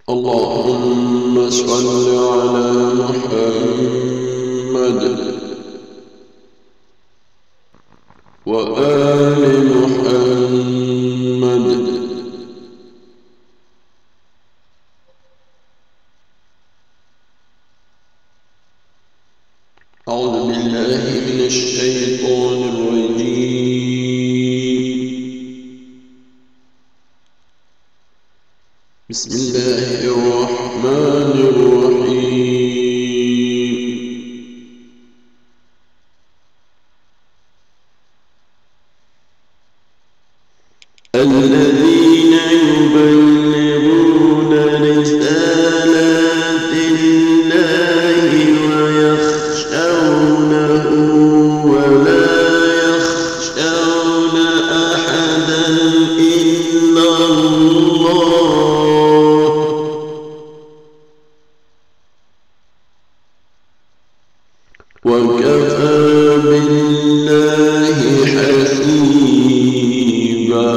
اللهم صل على محمد وآل محمد. أعوذ بالله من الشيطان الرجيم. بسم الله الرحمن الرحيم. الذين يبلغون رسالات الله ويخشونه ولا يخشون أحدا إلا الله وكفى بالله حسيبا.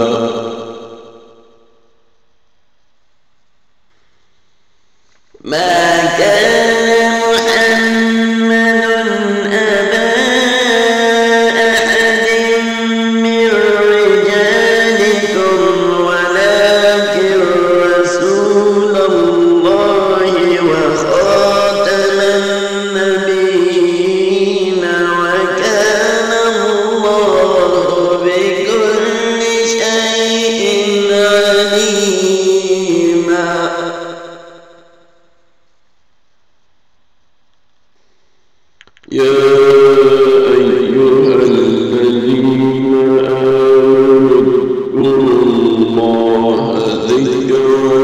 ما كان محمد أبا أحد من رجالكم ولكن رسول الله وخاتم النبيين وكان الله بكل شيء عليما. يا أيها الذين آمنوا اذكروا الله ذكرا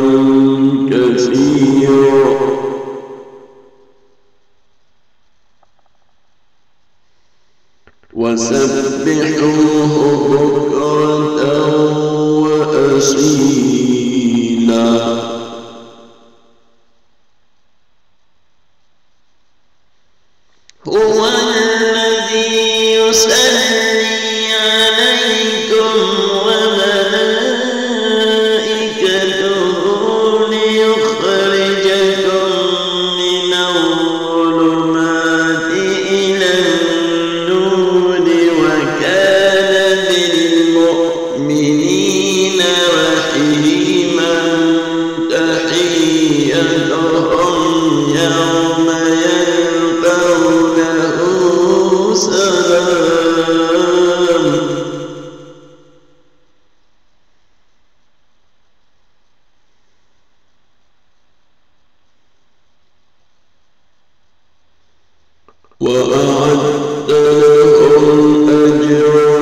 كثيرا وسبحوه بكرة وأصيلا. هو الذي يصلي عليكم وملائكته ليخرجكم من الظلمات إلى النور وكان بالمؤمنين رحيما. تحيتهم يوم يلقونه سلام. وأعد لهم أجرا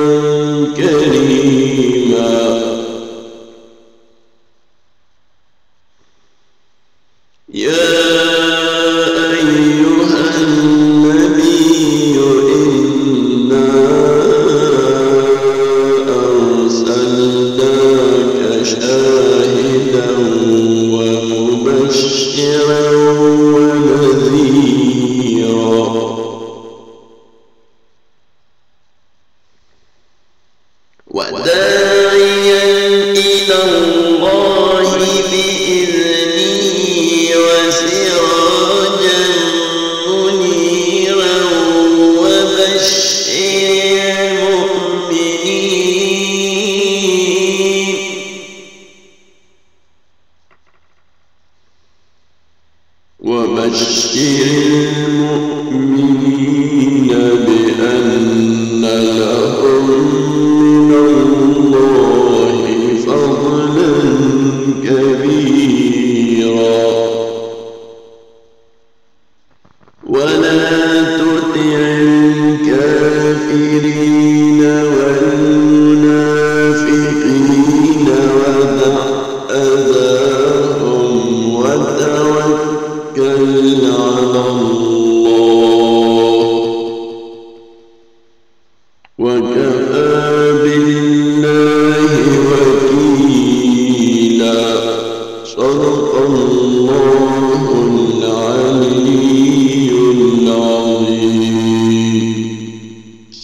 كريما. يا أيها النبي إنا أرسلناك شاهدا ومبشرا ونذيرا وداعيا إلى الله بإذنه وسراجا منيرا وبشر المؤمنين